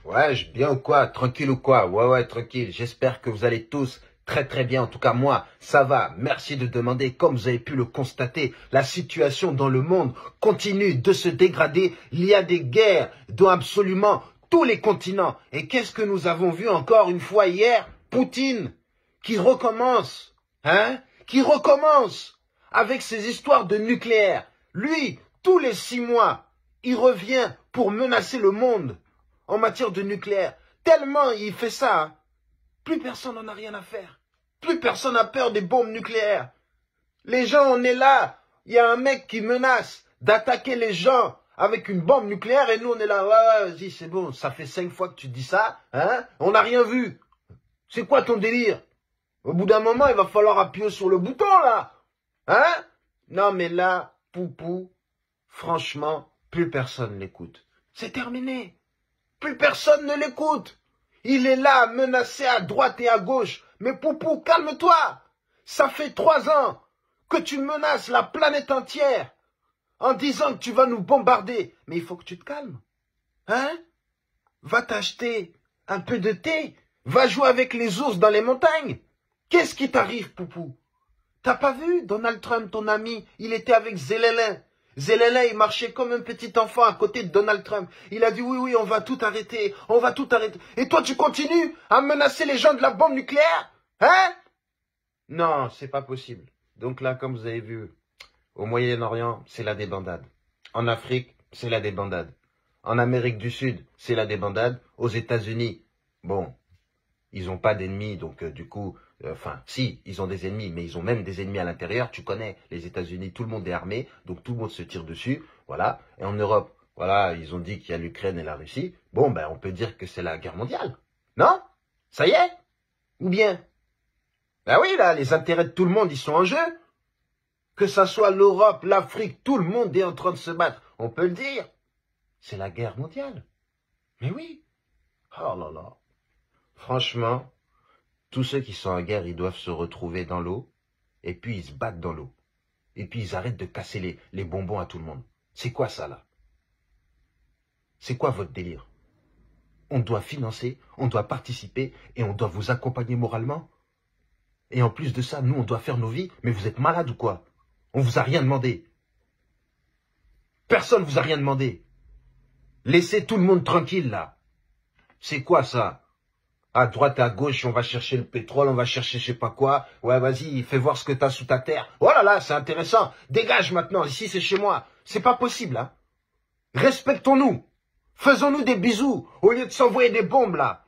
Ouais, bien ou quoi? Tranquille ou quoi? Ouais, tranquille. J'espère que vous allez tous très bien. En tout cas, moi, ça va. Merci de demander. Comme vous avez pu le constater, la situation dans le monde continue de se dégrader. Il y a des guerres dans absolument tous les continents. Et qu'est-ce que nous avons vu encore une fois hier? Poutine qui recommence, qui recommence avec ses histoires de nucléaire. Lui, tous les 6 mois, il revient pour menacer le monde en matière de nucléaire. Tellement il fait ça, plus personne n'en a rien à faire. Plus personne n'a peur des bombes nucléaires. Les gens, on est là. Il y a un mec qui menace d'attaquer les gens avec une bombe nucléaire et nous, on est là. Ouais, vas-y, c'est bon, ça fait 5 fois que tu dis ça. On n'a rien vu. C'est quoi ton délire? Au bout d'un moment, il va falloir appuyer sur le bouton, là. Non, mais là, Poupou, franchement, plus personne l'écoute. C'est terminé. Plus personne ne l'écoute. Il est là, menacé à droite et à gauche. Mais Poupou, calme-toi. Ça fait 3 ans que tu menaces la planète entière en disant que tu vas nous bombarder. Mais il faut que tu te calmes. Va t'acheter un peu de thé. Va jouer avec les ours dans les montagnes. Qu'est-ce qui t'arrive, Poupou? T'as pas vu Donald Trump, ton ami? Il était avec Zelensky. Zelensky, il marchait comme un petit enfant à côté de Donald Trump. Il a dit oui, on va tout arrêter, on va tout arrêter. Et toi, tu continues à menacer les gens de la bombe nucléaire? Non, c'est pas possible. Donc là, comme vous avez vu, au Moyen-Orient, c'est la débandade. En Afrique, c'est la débandade. En Amérique du Sud, c'est la débandade. Aux États-Unis, bon, ils n'ont pas d'ennemis, donc du coup, si, ils ont des ennemis, mais ils ont même des ennemis à l'intérieur. Tu connais, les États-Unis, tout le monde est armé, donc tout le monde se tire dessus, voilà. Et en Europe, voilà, ils ont dit qu'il y a l'Ukraine et la Russie. Bon, ben, on peut dire que c'est la guerre mondiale. Non? Ça y est? Ou bien? Ben oui, là, les intérêts de tout le monde, ils sont en jeu. Que ça soit l'Europe, l'Afrique, tout le monde est en train de se battre. On peut le dire. C'est la guerre mondiale. Mais oui. Oh là là. Franchement, tous ceux qui sont en guerre, ils doivent se retrouver dans l'eau, et puis ils se battent dans l'eau. Et puis ils arrêtent de casser les bonbons à tout le monde. C'est quoi ça, là? C'est quoi votre délire? On doit financer, on doit participer, et on doit vous accompagner moralement. Et en plus de ça, nous, on doit faire nos vies. Mais vous êtes malade ou quoi? On vous a rien demandé. Personne vous a rien demandé. Laissez tout le monde tranquille, là. C'est quoi, ça? À droite et à gauche, on va chercher le pétrole, on va chercher je sais pas quoi. Ouais, vas-y, fais voir ce que t'as sous ta terre. Oh là là, c'est intéressant. Dégage maintenant, ici c'est chez moi. C'est pas possible, Respectons-nous. Faisons-nous des bisous, au lieu de s'envoyer des bombes, là.